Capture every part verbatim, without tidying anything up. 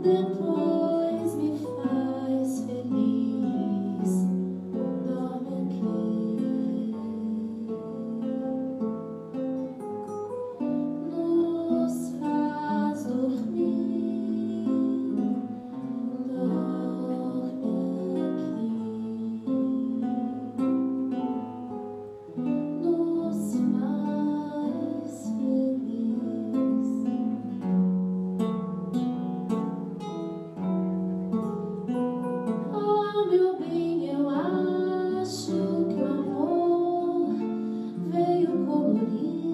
depois me faz feliz. Dorme aqui, nos faz dormir. Dorme aqui, nos faz feliz. Oh, meu bem, eu acho que o amor veio colorir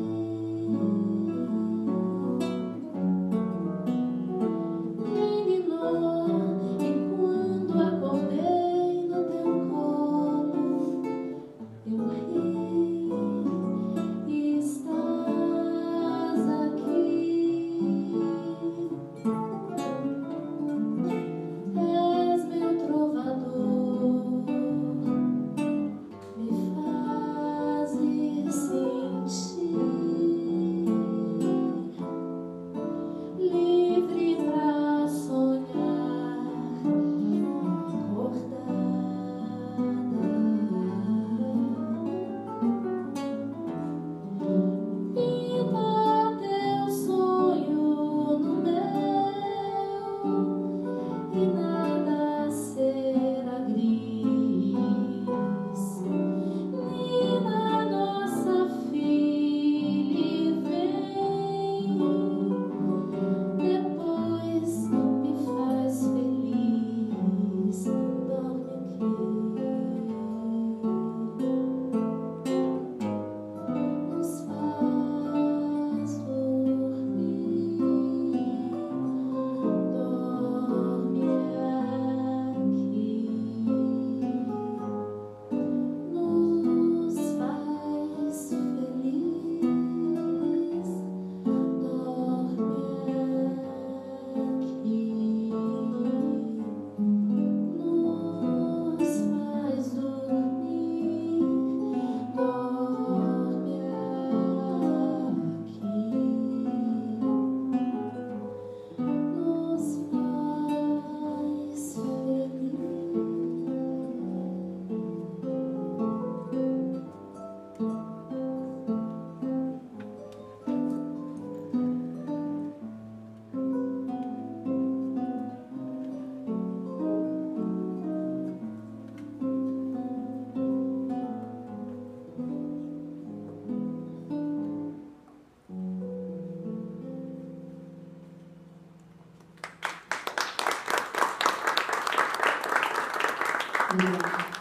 menino, e quando acordei no teu colo eu ri e estás aqui. És meu trovador, me fazes sentir livre pra sonhar, acordada. Pinta teu sonho no meu e nada será gris. Nina, nossa filha, e vem, depois me faz feliz. Dorme aqui, nos faz dormir. Dorme aqui, nos faz feliz. Dorme aqui, nos faz dormir. Dorme aqui, nos faz feliz.